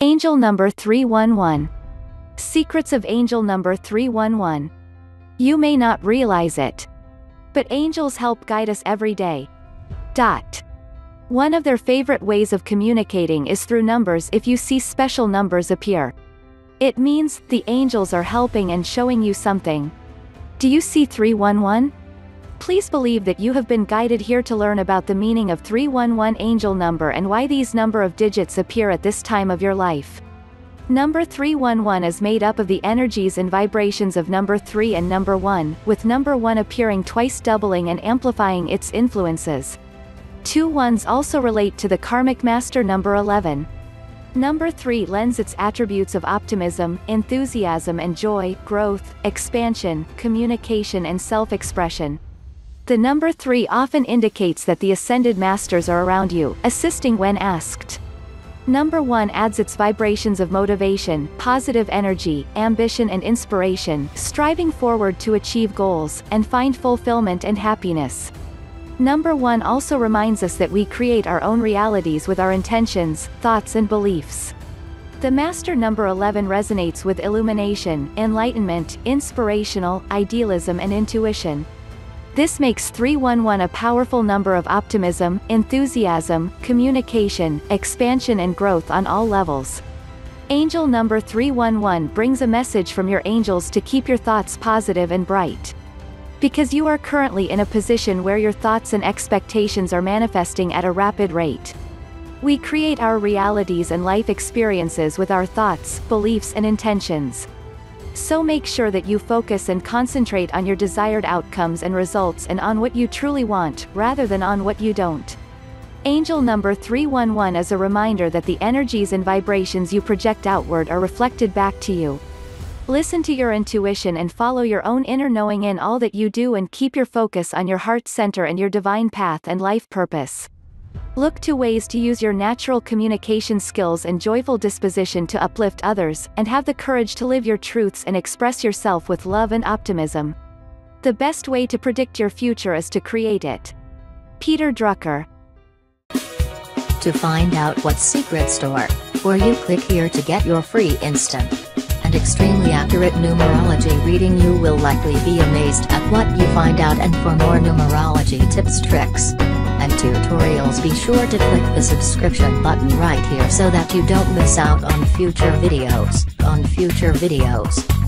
Angel number 311. Secrets of angel number 311. You may not realize it, but angels help guide us every day. One of their favorite ways of communicating is through numbers. If you see special numbers appear, it means the angels are helping and showing you something. Do you see 311? Please believe that you have been guided here to learn about the meaning of 311 angel number and why these number of digits appear at this time of your life. Number 311 is made up of the energies and vibrations of number 3 and number 1, with number 1 appearing twice, doubling and amplifying its influences. 2 ones also relate to the karmic master number 11. Number 3 lends its attributes of optimism, enthusiasm and joy, growth, expansion, communication and self-expression. The number 3 often indicates that the ascended masters are around you, assisting when asked. Number 1 adds its vibrations of motivation, positive energy, ambition and inspiration, striving forward to achieve goals, and find fulfillment and happiness. Number 1 also reminds us that we create our own realities with our intentions, thoughts and beliefs. The master number 11 resonates with illumination, enlightenment, inspirational, idealism and intuition. This makes 311 a powerful number of optimism, enthusiasm, communication, expansion and growth on all levels. Angel number 311 brings a message from your angels to keep your thoughts positive and bright. Because you are currently in a position where your thoughts and expectations are manifesting at a rapid rate. We create our realities and life experiences with our thoughts, beliefs and intentions. So make sure that you focus and concentrate on your desired outcomes and results and on what you truly want, rather than on what you don't. Angel number 311 is a reminder that the energies and vibrations you project outward are reflected back to you. Listen to your intuition and follow your own inner knowing in all that you do, and keep your focus on your heart center and your divine path and life purpose. Look to ways to use your natural communication skills and joyful disposition to uplift others, and have the courage to live your truths and express yourself with love and optimism. The best way to predict your future is to create it. Peter Drucker. To find out what secret store, or you click here to get your free instant and extremely accurate numerology reading. You will likely be amazed at what you find out, and for more numerology tips, tricks, and tutorials, be sure to click the subscription button right here so that you don't miss out on future videos.